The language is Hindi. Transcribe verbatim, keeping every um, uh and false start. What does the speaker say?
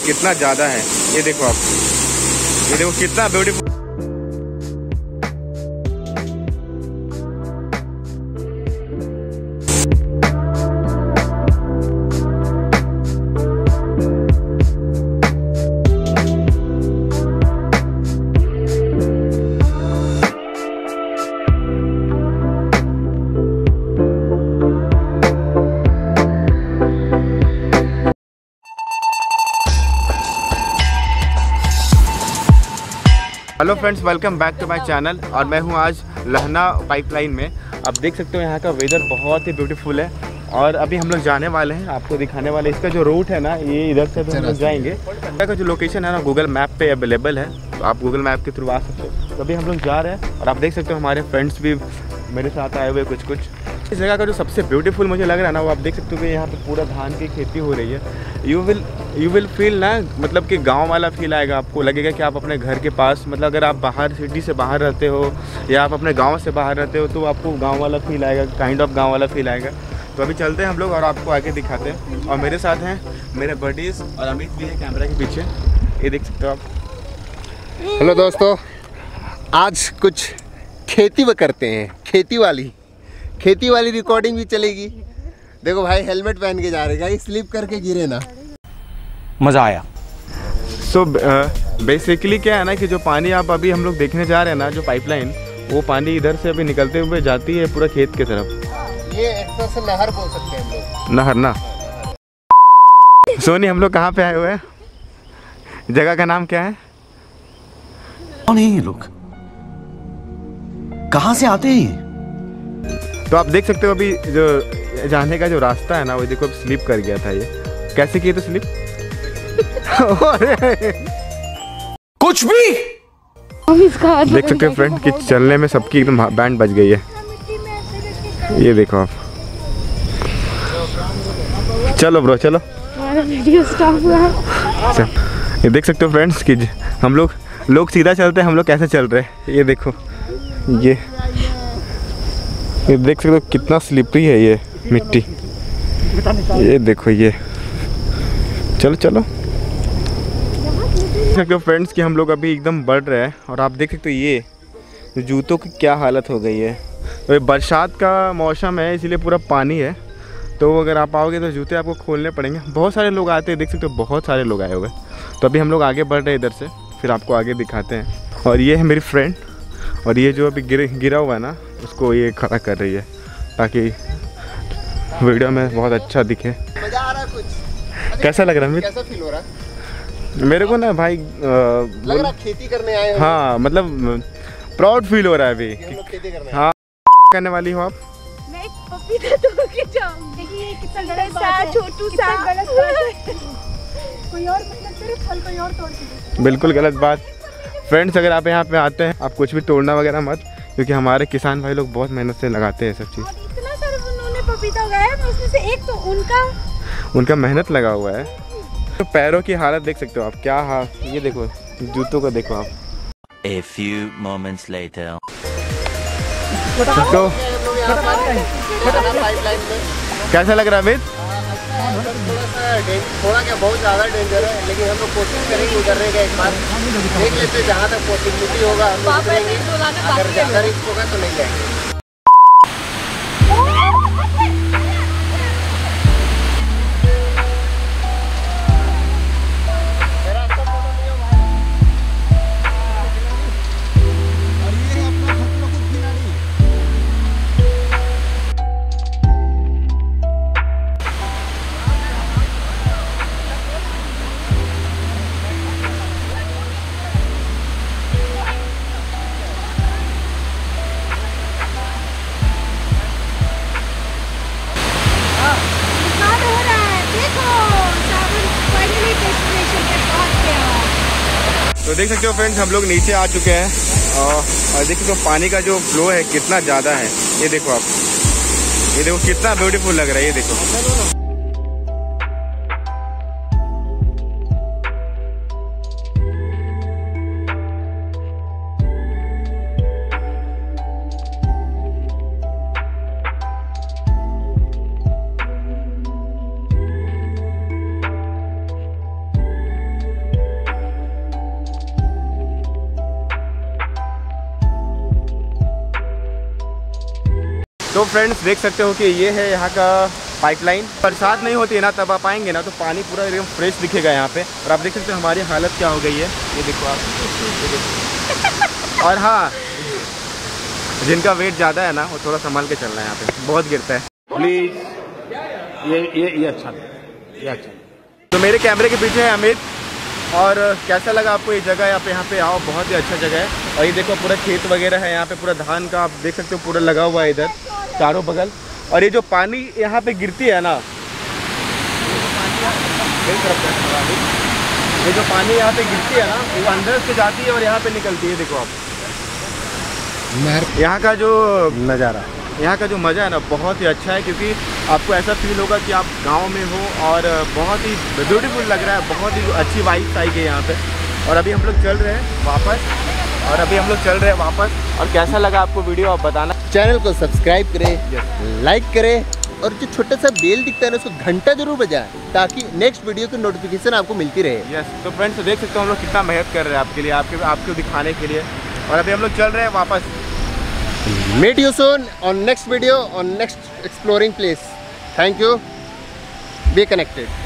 कितना ज़्यादा है, ये देखो आप, ये देखो कितना beautiful. Hello friends, welcome back to my channel. और मैं हूं आज लहना पाइपलाइन में। आप देख सकते हो यहाँ का वेदर बहुत ही ब्यूटीफुल है। और अभी हम लोग जाने वाले हैं, आपको दिखाने वाले। इसका जो रूट है ना, ये इधर से हम लोग जाएंगे। इसका जो लोकेशन है ना, गूगल मैप पे अवेलेबल है, तो आप गूगल मैप के थ्रू आ सकते हो। तो अभी हम लोग जा रहे हैं और आप देख सकते हो हमारे फ्रेंड्स भी मेरे साथ आए हुए कुछ कुछ। इस जगह का जो सबसे ब्यूटीफुल मुझे लग रहा है ना, वो आप देख सकते हो कि यहाँ पे पूरा धान की खेती हो रही है। You will you will feel ना, मतलब कि गांव वाला फील आएगा। आपको लगेगा कि आप अपने घर के पास, मतलब अगर आप बाहर सिटी से बाहर रहते हो या आप अपने गांव से बाहर रहते हो, तो आपको गांव वाला फील आएगा, काइंड ऑफ गांव वाला फील आएगा। तो अभी चलते हैं हम लोग और आपको आगे दिखाते हैं। और मेरे साथ हैं मेरे बडीज़ और अमित भी है कैमरा के पीछे, ये देख सकते हो आप। हेलो दोस्तों, आज कुछ खेती वो करते हैं, खेती वाली खेती वाली रिकॉर्डिंग भी चलेगी। देखो भाई, हेलमेट पहन के जा रहे हैं, स्लिप करके गिरे ना। मज़ा आया। सो बेसिकली क्या है ना कि जो पानी आप अभी हम लोग देखने जा रहे हैं ना, जो पाइपलाइन, वो पानी इधर से अभी निकलते हुए जाती है पूरा खेत की तरफ। ये एक तरह से नहर बोल सकते हैं हम लोग, नहर ना। सोनी, हम लोग कहाँ पे आए हुए हैं? जगह का नाम क्या है? कौन है ये लोग? कहाँ से आते हैं? तो आप देख सकते हो अभी जो जाने का जो रास्ता है ना, वो देखो अब स्लिप कर गया था। ये कैसे किए तो स्लिप कुछ भी देख सकते हो फ्रेंड कि चलने में सबकी एकदम बैंड बज गई है। ये देखो आप, चलो ब्रो चलो। चल, ये देख सकते हो फ्रेंड्स कि हम लोग लोग सीधा चलते हैं, हम लोग कैसे चल रहे हैं। ये देखो, ये ये देख सकते हो कितना स्लिपरी है ये मिट्टी। ये देखो, ये चलो चलो। देख सकते हो फ्रेंड्स कि हम लोग अभी एकदम बढ़ रहे हैं। और आप देख सकते हो ये जूतों की क्या हालत हो गई है। तो बरसात का मौसम है, इसीलिए पूरा पानी है। तो अगर आप आओगे तो जूते आपको खोलने पड़ेंगे। बहुत सारे लोग आते हैं, देख सकते हो बहुत सारे लोग आए हुए। तो अभी हम लोग आगे बढ़ रहे हैं इधर से, फिर आपको आगे दिखाते हैं। और ये है मेरी फ्रेंड, और ये जो अभी गिर गिरा हुआ है ना, उसको ये खड़ा कर रही है ताकि वीडियो में बहुत अच्छा दिखे। मजा आ रहा है कुछ? कैसा लग रहा है? कैसा फील हो रहा है? मेरे को ना भाई, आ, लग रहा खेती करने आए हो। हाँ, मतलब प्राउड फील हो रहा है अभी। हम लोग खेती करने हाँ, करने वाली हो आप? मैं एक पपीता तोड़ के जाऊं। देखिए कितना गलत बात है, छोटू सा गलत बात है। कोई और मेहनत करे, फल कोई और तोड़ के दे। बिल्कुल गलत बात। फ्रेंड्स, अगर आप यहाँ पे आते हैं, आप कुछ भी तोड़ना वगैरह मत, क्योंकि हमारे किसान भाई लोग बहुत मेहनत से लगाते हैं सब चीज़। इतना सारा उन्होंने पपीता उगाया है, उसमें से एक तो उनका उनका मेहनत लगा हुआ है। तो पैरों की हालत देख सकते हो आप, क्या हाल। ये देखो, जूतों को देखो आप। A few moments later. तो कैसा लग रहा है अमित? थोड़ा सा थोड़ा क्या बहुत ज़्यादा डेंजर है, लेकिन हम लोग कोशिश करेंगे उतरने का। एक बार देख लेते हैं, जहाँ तक पॉसिबिलिटी होगा हम लोग उतरेंगे। अगर ज़्यादा रिस्क होगा तो नहीं जाएंगे। तो देख सकते हो फ्रेंड्स, हम लोग नीचे आ चुके हैं। और देख सकते हो पानी का जो फ्लो है कितना ज़्यादा है। ये देखो आप, ये देखो कितना ब्यूटीफुल लग रहा है। ये देखो, तो फ्रेंड्स देख सकते हो कि ये है यहाँ का पाइपलाइन। बरसात नहीं होती है ना तब आप आएंगे ना तो पानी पूरा एकदम फ्रेश दिखेगा यहाँ पे। और आप देख सकते हो हमारी हालत क्या हो गई है, ये देखो आप, ये देखो। और हाँ, जिनका वेट ज़्यादा है ना वो थोड़ा संभाल के चलना है, यहाँ पे बहुत गिरता है। प्लीज ये ये ये अच्छा ये अच्छा। तो मेरे कैमरे के पीछे है अमित। और कैसा लगा आपको ये जगह? आप यहाँ पे आओ, बहुत ही अच्छा जगह है। और ये देखो पूरा खेत वगैरह है यहाँ पे, पूरा धान का आप देख सकते हो पूरा लगा हुआ है इधर चारों बगल। और ये जो पानी यहाँ पे गिरती है ना, ये जो पानी यहाँ पे गिरती है ना वो अंदर से जाती है और यहाँ पे निकलती है। देखो आप यहाँ का जो नज़ारा, यहाँ का जो मज़ा है ना बहुत ही अच्छा है, क्योंकि आपको ऐसा फील होगा कि आप गांव में हो और बहुत ही ब्यूटीफुल लग रहा है, बहुत ही अच्छी वाइब्स आएगी यहाँ पे। और अभी हम लोग चल रहे हैं वापस और अभी हम लोग चल रहे हैं वापस। और कैसा लगा आपको वीडियो आप बताना। चैनल को सब्सक्राइब करें, लाइक करें और जो छोटा सा बेल दिखता है ना उसको घंटा जरूर बजाएं ताकि नेक्स्ट वीडियो की नोटिफिकेशन आपको मिलती रहे। यस, तो फ्रेंड्स देख सकते हो हम लोग कितना मेहनत कर रहे हैं आपके लिए, आपके आपको दिखाने के लिए। और अभी हम लोग चल रहे हैं वापस। Meet you soon on next video on next exploring place. Thank you. Be connected.